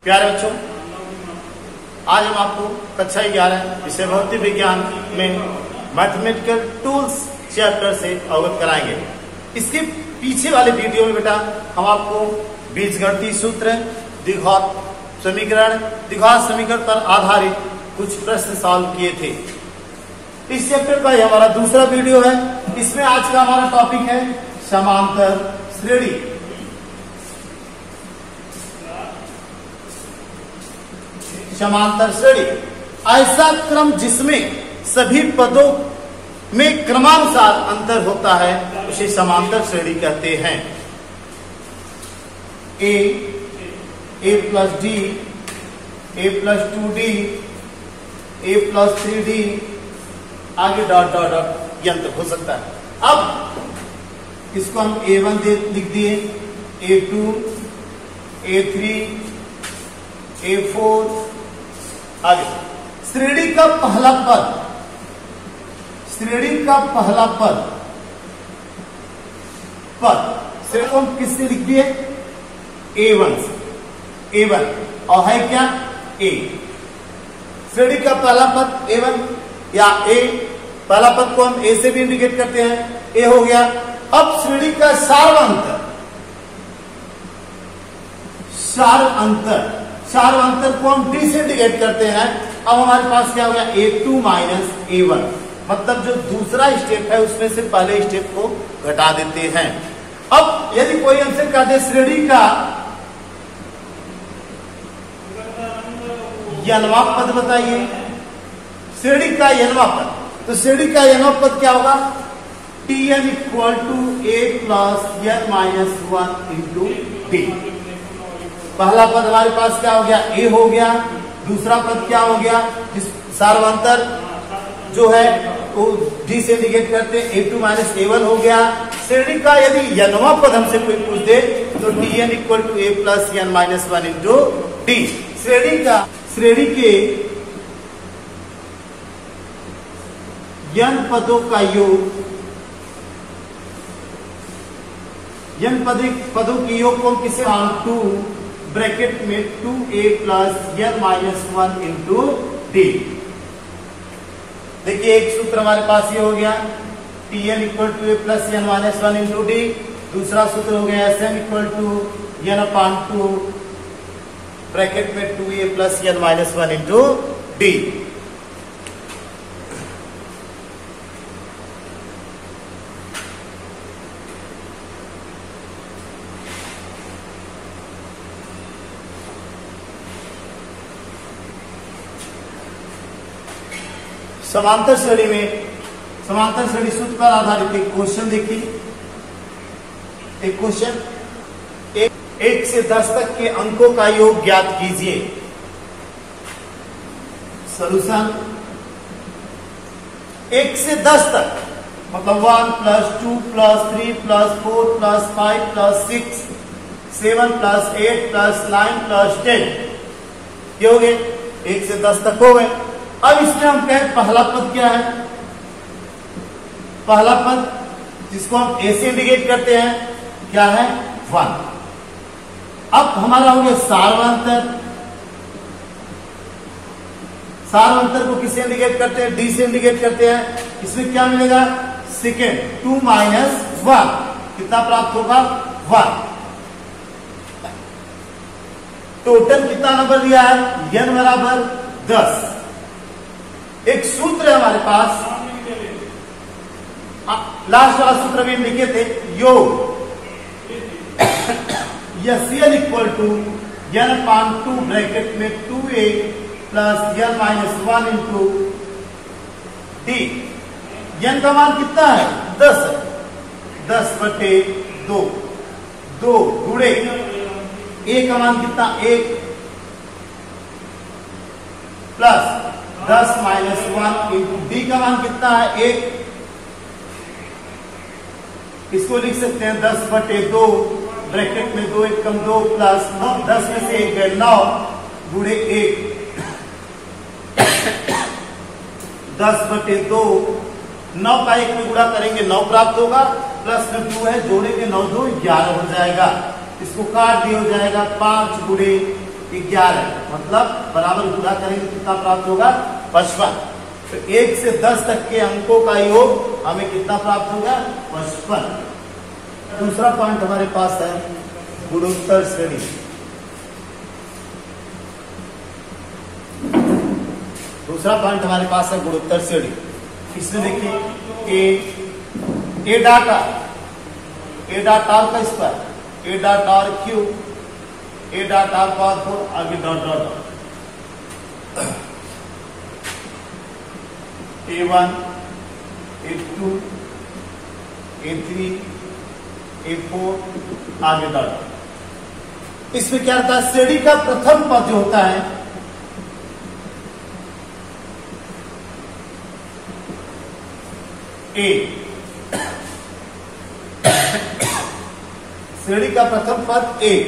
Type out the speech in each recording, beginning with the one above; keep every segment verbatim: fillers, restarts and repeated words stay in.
प्यारे बच्चों, आज हम आपको कक्षा ग्यारह विषय भौतिक विज्ञान में मैथमेटिकल टूल्स चैप्टर से अवगत कराएंगे। इसके पीछे वाले वीडियो में बेटा हम आपको बीजगणितीय सूत्र, द्विघात समीकरण, द्विघात समीकरण पर आधारित कुछ प्रश्न सॉल्व किए थे। इस चैप्टर का यह हमारा दूसरा वीडियो है। इसमें आज का हमारा टॉपिक है समांतर श्रेणी। समांतर श्रेणी ऐसा क्रम जिसमें सभी पदों में क्रमानुसार अंतर होता है उसे समांतर श्रेणी कहते हैं। A A plus D, A plus two D, A plus three D, आगे डॉट डॉट डॉट यंत्र हो सकता है। अब इसको हम ए वन दे लिख दिए, A two, A three, A four, आगे श्रेणी का पहला पद, श्रेणी का पहला पद पद श्रेणी को हम किससे लिख दिए? ए वन से, ए वन और है क्या? ए। श्रेणी का पहला पद ए वन या ए, पहला पद को हम ए से भी इंडिकेट करते हैं, ए हो गया। अब श्रेणी का सार्वंतर, सार्वंतर सार्वंतर को हम डी से इंडिकेट करते हैं। अब हमारे पास क्या हो गया? A two minus A one, मतलब जो दूसरा स्टेप है उसमें से पहले स्टेप को घटा देते हैं। अब यदि कोई हमसे कह दे श्रेणी का यनवा पद बताइए, श्रेणी का यनवा पद, तो श्रेणी का यनवा पद क्या होगा? T N equal to A plus N minus one into D. पहला पद हमारे पास क्या हो गया? ए हो गया। दूसरा पद क्या हो गया? जिस सार्वंतर जो है वो डी से इंडिकेट करते हैं, A two minus A one हो गया। श्रेणी का यदि यनवा पद हमसे कोई पूछ दे तो T N equal to A plus N minus one into D. श्रेणी का श्रेणी के यन पदों का योग, यन पदों के योग को किसे टू ब्रैकेट में two A plus N minus one into D. देखिए एक सूत्र हमारे पास ये हो गया, T N equal to A plus N minus one into D. दूसरा सूत्र हो गया S N equal to N upon two bracket में two A plus N minus one into D. समांतर श्रेणी में समांतर श्रेणी सूत्र पर आधारित एक क्वेश्चन देखिए। एक क्वेश्चन, एक, एक से दस तक के अंकों का योग ज्ञात कीजिए। सॉल्यूशन, एक से दस तक मतलब one plus two plus three plus four plus five plus six, seven plus eight plus nine plus ten, ये हो गए एक से दस तक हो गए। अब इसमें हम कहें पहला पद क्या है? पहला पद जिसको हम ए से इंडिकेट करते हैं क्या है? वन। अब हमारा हो गया सार्वंतर, सार्वंतर को किससे इंडिकेट करते हैं? डी से इंडिकेट करते हैं। इसमें क्या मिलेगा? सेकेंड, टू माइनस वन, कितना प्राप्त होगा? वन। टोटल कितना नंबर दिया है? एन बराबर दस। एक सूत्र है हमारे पास, लास्ट वाला सूत्र भी लिखे थे, योग S N equal to N upon two bracket में two A plus N minus one into D. N का मान कितना है? दस। दस बटे दो, दो गुणे ए का मान कितना? एक प्लस दस माइनस वन इंटू डी का मान कितना है? एक। इसको लिख सकते हैं दस बटे दो ब्रैकेट में दो एक कम दो प्लस नौ, दस में से एक गए नौ गुणे एक, दस बटे दो, नौ का एक में गुणा करेंगे नौ प्राप्त होगा, प्लस में टू है जोड़ेंगे नौ दो ग्यारह हो जाएगा। इसको काट दिया हो जाएगा पांच गुणे ग्यारह, मतलब बराबर गुणा करेंगे कितना प्राप्त होगा, पचपन। तो एक से दस तक के अंकों का योग हमें कितना प्राप्त होगा, पचपन। दूसरा पॉइंट हमारे पास है गुणोत्तर श्रेणी। दूसरा पॉइंट हमारे पास है गुणोत्तर श्रेणी। इसमें देखिए A A dot R, A dot R का square, A dot R cube, A dot R power four, आगे dot dot dot, A one, A two, A three, A four, आगे डॉट। इसमें क्या होता है, श्रेणी का प्रथम पद जो होता है ए, श्रेणी का प्रथम पद ए,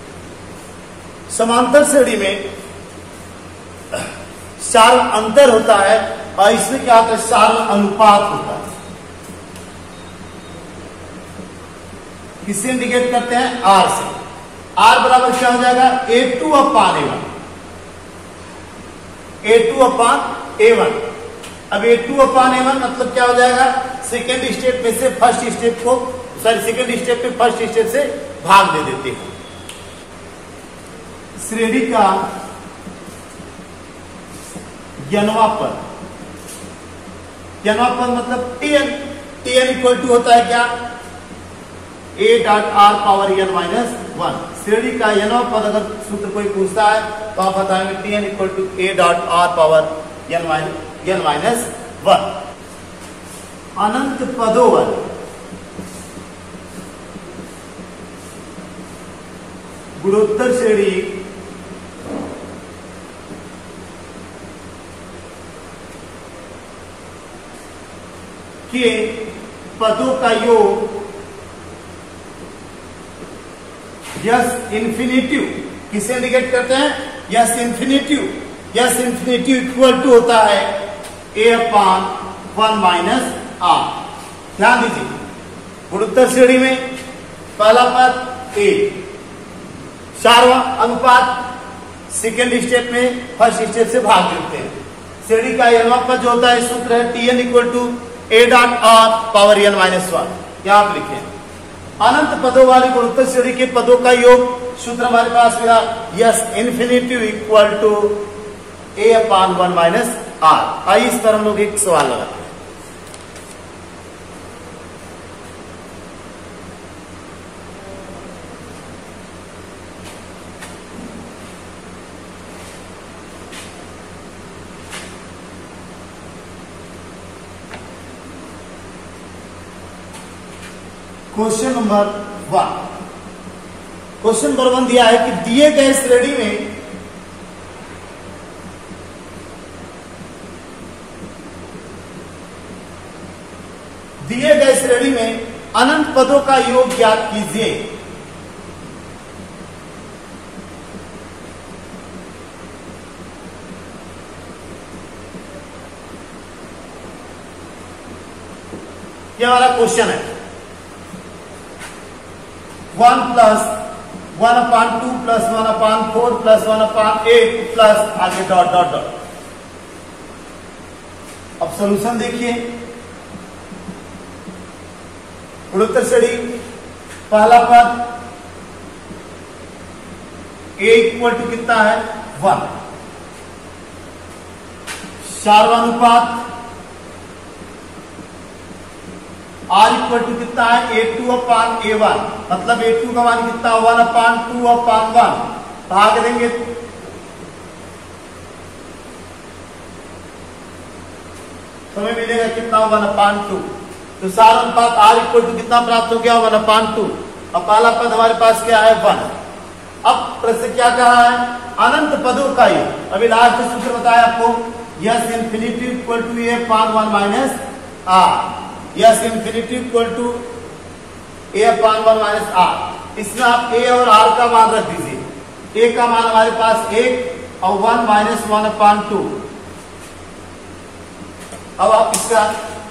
समांतर श्रेणी में सार अंतर होता है और इसमें क्या होता है, सार अनुपात होता है। किससे इंडिकेट करते हैं, आर से। आर बराबर क्या हो जाएगा, A two upon A one, A two upon A one. अब A two upon A one मतलब क्या हो जाएगा, सेकेंड स्टेप में से फर्स्ट स्टेप को, सॉरी सेकेंड स्टेप में फर्स्ट स्टेप से भाग दे देते हैं। श्रेणी का ज्ञानवा पद, ज्ञानवा पद मतलब टीएन, टीएन इक्वल टू होता है क्या, A dot R power N minus one. श्रेणी का ज्ञानवा पद अगर सूत्र कोई पूछता है तो आप बताएंगे T N equal to A dot R power N minus N minus one. अनंत पदों वाले गुणोत्तर श्रेणी के पदों का योग यस इन्फिनिटिव, किसे इंडिकेट करते हैं, S infinitive. S infinitive equal to होता है A upon one minus R. ध्यान दीजिए, गुणोत्तर श्रेणी में पहला पद ए, चारवा अनुपात सेकेंड स्टेप में फर्स्ट स्टेप से भाग देते हैं। श्रेणी का यह पद जो होता है सूत्र है T N equal to A dot R power N minus one. क्या आप लिखे, अनंत पदों वाली गुणोत्तर श्रेणी के पदों का योग सूत्र हमारे पास मिला S infinitive equal to A upon one minus R. आइए इस पर हम लोग एक सवाल लगाते हैं। Question number one, question number one दिया है कि दिए गए श्रेणी में दिए गए श्रेणी में अनंत पदों का योग ज्ञात कीजिए। यह हमारा क्वेश्चन है। One plus one upon two plus one upon four plus one upon eight plus आगे डॉट डॉट डॉट। अब सॉल्यूशन देखिए, गुणोत्तर श्रेणी पहला पद ए इक्वल टू कितना है, वन। चारवानुपात आर इक्वल टू कितना है, ए टू अपान ए वन, मतलब ए टू का मान कितना, one upon two upon one. भाग देंगे तो हमें मिलेगा कितना, वन अपान टू। तो सार अनुपात आर इक्वल टू कितना प्राप्त हो गया, वन अपान टू। अब पहला पद हमारे पास क्या है, वन। अब प्रश्न क्या कहा है, अनंत पदों का योग। अभी लास्ट सूत्र बताया आपको, S infinity equal to A upon one minus R, S infinity equal to A upon one minus R. इसमें आप ए और आर का मान रख दीजिए। ए का मान हमारे पास एक और one minus one upon two. अब आप इसका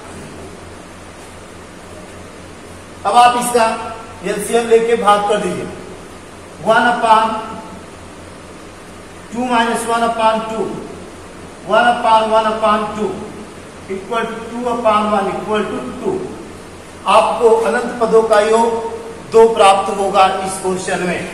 अब आप इसका एलसीएम लेके भाग कर दीजिए। One upon two minus one upon two, one upon one upon two equal to two upon one equal to two. आपको अनंत पदों का योग दो प्राप्त होगा इस क्वेश्चन में।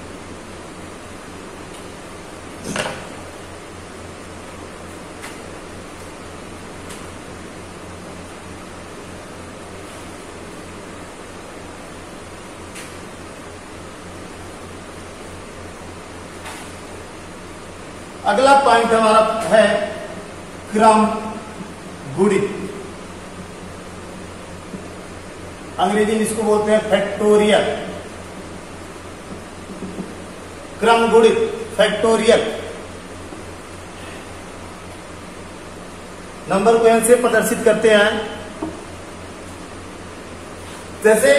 अगला पॉइंट हमारा है क्रम गुणित, अंग्रेजी में इसको बोलते हैं फैक्टोरियल। क्रम गुणित फैक्टोरियल नंबर को ऐसे प्रदर्शित करते हैं जैसे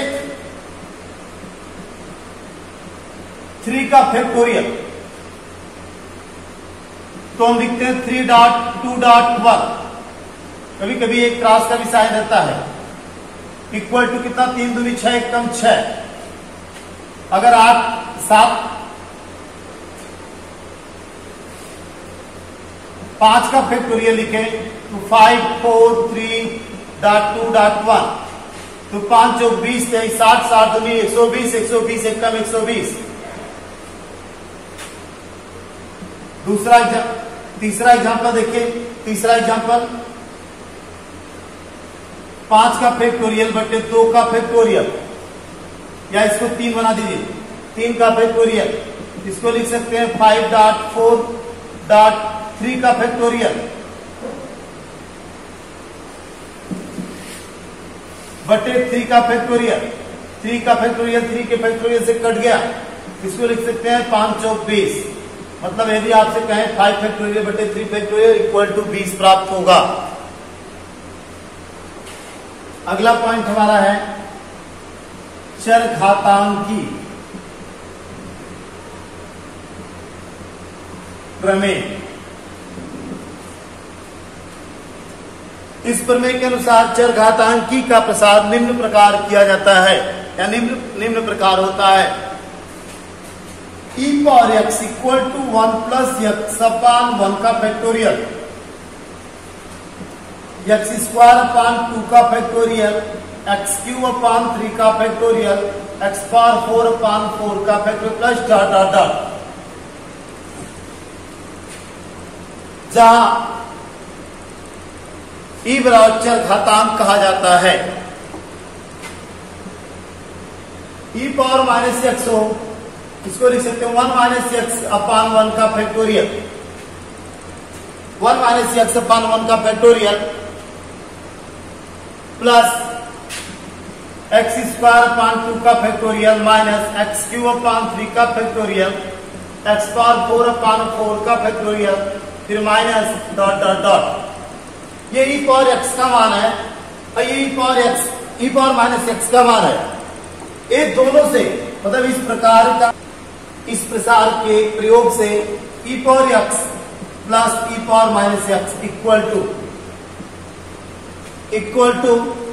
थ्री का फैक्टोरियल, तो हम लिखते हैं three dot two dot one, कभी कभी एक क्रॉस का भी साइन रहता है, इक्वल टू कितना, तीन दूनी छह, एक कम छह। अगर आप सात पांच का फैक्टोरियल लिखें तो five four three dot two dot one, तो पांच चौक बीस, तेईस, साठ, साठ दूनी एक सौ बीस, एक सौ बीस एक कम एक सौ बीस। दूसरा तीसरा एग्जांपल देखिए, तीसरा एग्जांपल पांच का फैक्टोरियल बटे दो का फैक्टोरियल, या इसको तीन बना दीजिए, तीन का फैक्टोरियल, इसको लिख सकते हैं five dot four dot three का फैक्टोरियल बटे थ्री का फैक्टोरियल, थ्री का फैक्टोरियल थ्री के फैक्टोरियल से कट गया, इसको लिख सकते हैं पांच चौक बीस। मतलब यदि आपसे कहें फाइव फैक्टोरियल बटे थ्री फैक्टोरियल इक्वल टू बीस प्राप्त होगा। अगला पॉइंट हमारा है चरघातांकी प्रमेय। इस प्रमेय के अनुसार चरघातांकी का प्रसार निम्न प्रकार किया जाता है, या निम्न निम्न प्रकार होता है, E power X equal to one plus x upon one का factorial, X square upon two का factorial, X cube upon three का factorial, x power four upon four का factorial plus dot dot dot. जहां E बराबर चरघातांक कहा जाता है, E power minus x हो, इसको लिख सकते हैं one minus x upon one का factorial, one minus x upon one का factorial plus x square upon two का factorial minus x cube upon three का factorial, x power four upon four का फैक्टोरियल, फिर माइनस डॉट डॉट डॉट। ये e power x का मान है और ये e power x e power minus x का मान है। ये दोनों से मतलब इस प्रकार का इस प्रसार के प्रयोग से e power x plus e power minus x equal to equal to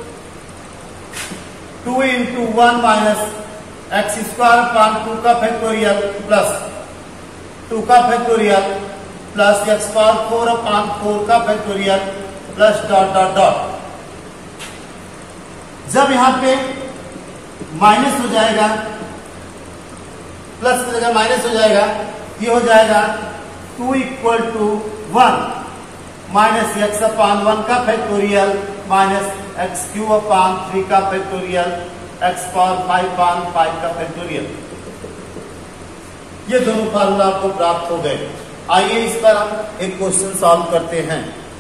two into one minus x square upon two का फैक्टोरियल प्लस टू का factorial plus x power four upon four का factorial plus dot dot dot. जब यहां पे minus हो जाएगा, plus की जगह माइनस हो जाएगा, ये हो जाएगा two equal to one minus x upon one का factorial minus x cube upon three का factorial x power five upon five का फैक्टोरियल। ये दोनों फार्मूला आपको प्राप्त हो गए। आइए इस पर हम एक क्वेश्चन सॉल्व करते हैं।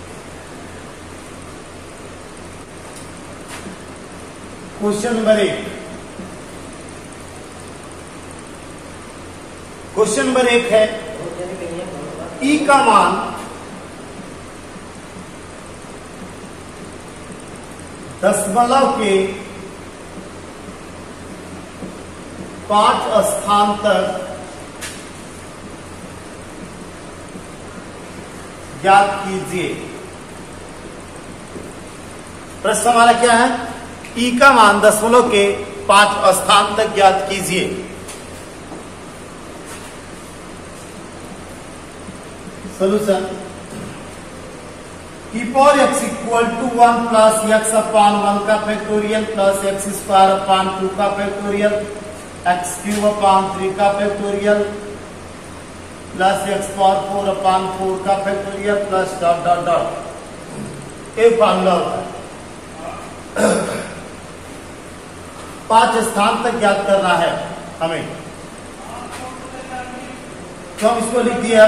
क्वेश्चन नंबर एक क्वेश्चन नंबर एक है ई का मान दशमलव के पांच स्थान तक ज्ञात कीजिए। प्रश्न हमारा क्या है, ई का मान दशमलव के पांच स्थान तक ज्ञात कीजिए। Solution e power x equal to one plus x upon one का factorial plus x square upon two का factorial x cube upon three का factorial plus x power four upon four का factorial plus dot dot dot एक formula होता है। पांच स्थान तक ज्ञात करना है हमें, तो हम इसको लिख दिया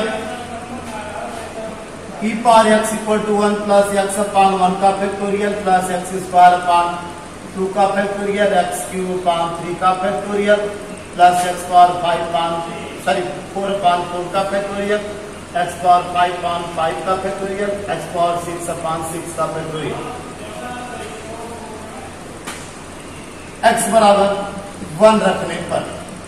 e power x equal to one plus x upon one का factorial plus x square upon two का factorial x cube upon three का factorial plus x power five upon sorry four upon four का factorial x power five upon five का factorial x power six upon six का factorial. x बराबर one रखने पर,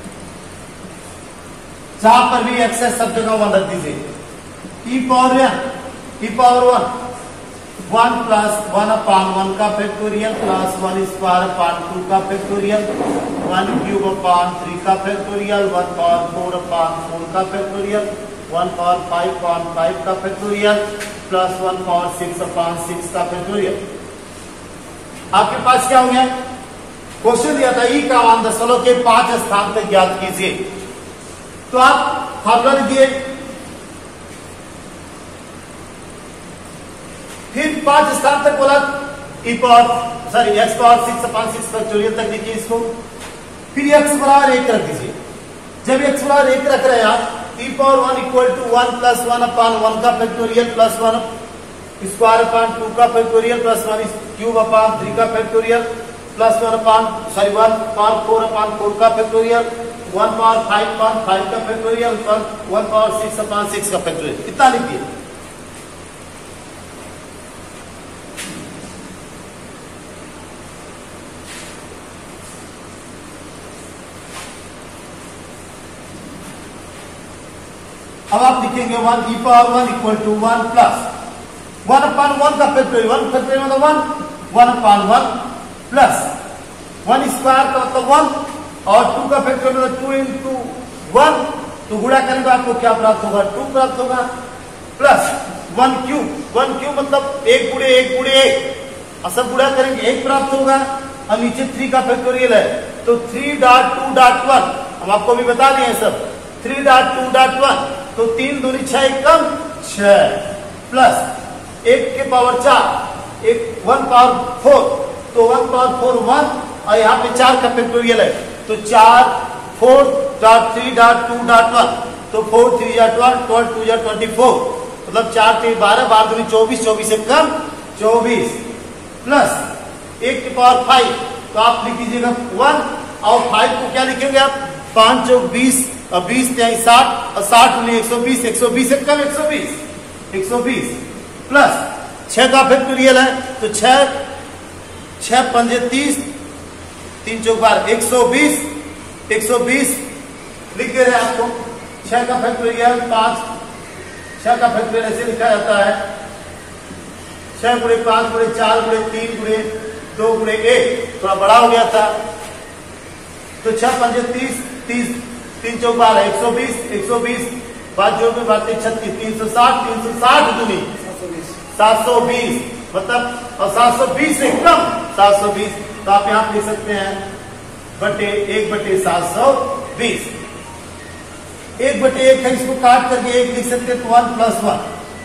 जहां पर भी x है सब जगह वन रख दीजिए। e power e power one one plus one upon one का factorial plus one square upon two का factorial one cube upon three का factorial one power four upon four का factorial one power five upon five का factorial plus one power six upon six का factorial. आपके पास क्या हो गया? क्वेश्चन दिया था ई का मान दशमलव के पांच स्थान तक ज्ञात कीजिए, तो आप फॉर्मूला दिए, फिर पांच स्थान तक बोला e power sorry x power six upon six factorial तक लिखिए इसको, फिर एक्स बराबर एक रख दीजिए। जब एक्स बराबर एक रख रहे हैं आप e power one equal to one plus one upon one का factorial plus one square upon two का factorial plus one cube upon three का factorial plus one upon sorry one power four upon four का factorial one power five upon five का factorial one power six upon six का factorial, इतना लिखिए। अब आप लिखेंगे one e power one equal to one plus one upon one का factorial, one factorial मतलब one, one upon one plus one square का मतलब वन और टू का फैक्टोरियल मतलब टू इंटू वन, तो गुणा करेंगे तो आपको क्या प्राप्त होगा? टू प्राप्त होगा plus one cube, one cube मतलब एक गुणे एक गुणे एक, और सब गुणा करेंगे एक प्राप्त होगा, और नीचे थ्री का फैक्टोरियल है तो three dot two dot one, हम आपको भी बता दिए सब, three dot two dot one तो तीन दूनी छह कम छह प्लस एक के पावर चार एक वन पावर फोर, तो वन पावर फोर वन और यहाँ पे चार का फैक्टोरियल है तो चार four dot three dot two dot one, तो फोर थ्री या ट्वेल्व ट्वेल्व टू या ट्वेंटी फोर, मतलब चार तीन बारह बारह दूनी चौबीस, चौबीस से कम चौबीस प्लस एक के पावर फाइव, तो आप लिख दीजिएगा वन और फाइव को क्या लिखेंगे आप? पांच चौक बीस और बीस त्याई साठ और साठ उन्हें एक सौ बीस, एक सौ बीस एक कम एक सौ बीस, एक सौ बीस प्लस छह का फैक्टोरियल है तो छह छह पंजे तीस तीन चौक बारह एक सौ बीस, एक सौ बीस लिख दे रहे हैं आपको। छह का फैक्टोरियल पांच, छह का फैक्टोरियल ऐसे लिखा जाता है छह गुणे पांच गुणे चार गुणे तीन गुणे दो गुणे एक, थोड़ा बड़ा हो गया था तो छह पंजे तीस, तीस तीन चौक बारह एक सौ बीस, एक सौ बीस बात जो में बात छत्तीस, तीन सौ साठ, तीन सौ साठ दूनी सात सौ बीस, मतलब और सात सौ बीस से कम सात सौ बीस, तो आप यहां लिख सकते हैं बटे एक बटे सात सौ बीस, एक बटे एक है इसको काट करके एक लिख सकते हैं तो one plus one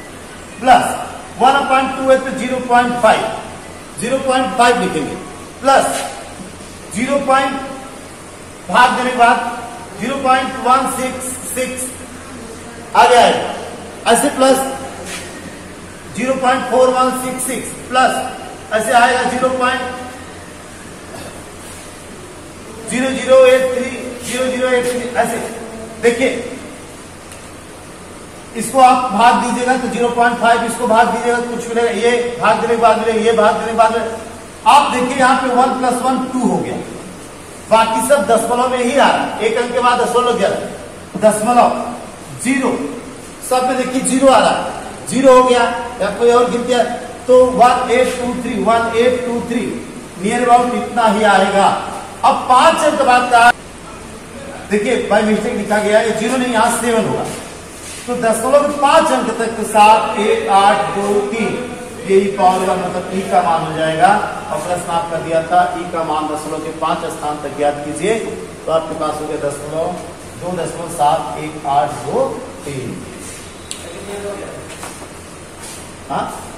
plus one upon two है तो zero point five, zero point five लिखेंगे प्लस जीरो पॉइंट भाग देने के बाद zero point one six six आ गया है, ऐसे plus zero point four one six six plus ऐसे आएगा zero point zero zero eight three zero zero eight three, ऐसे देखिए इसको आप भाग दीजिएगा तो जीरो पॉइंट फाइव, इसको भाग दीजिएगा तो कुछ मिलेगा, ये भाग देने के बाद मिलेगा, ये भाग देने के बाद मिलेगा। आप देखिए यहाँ पे वन प्लस वन टू हो गया, बाकी सब दशमलव में ही आ रहा है, एक अंक के बाद दशमलव गया दशमलव जीरो, सब में देखिए जीरो आ रहा है, जीरो हो गया या कोई और गिर गया तो one eight two three one eight two three near about इतना ही आएगा। अब पांच अंक बाद का देखिए बाई मिस्टेक लिखा गया है, जीरो नहीं यहाँ सेवन होगा, तो दशमलव के पांच अंक तक के साथ एक आठ दो तीन ये ई पावर का मतलब ई का मान हो जाएगा। और प्रश्न आपका दिया था ई का मान दशमलव के पांच स्थान तक ज्ञात कीजिए, तो आपके पास हो गया दशमलव दो दशमलव सात एक आठ दो तीन। हाँ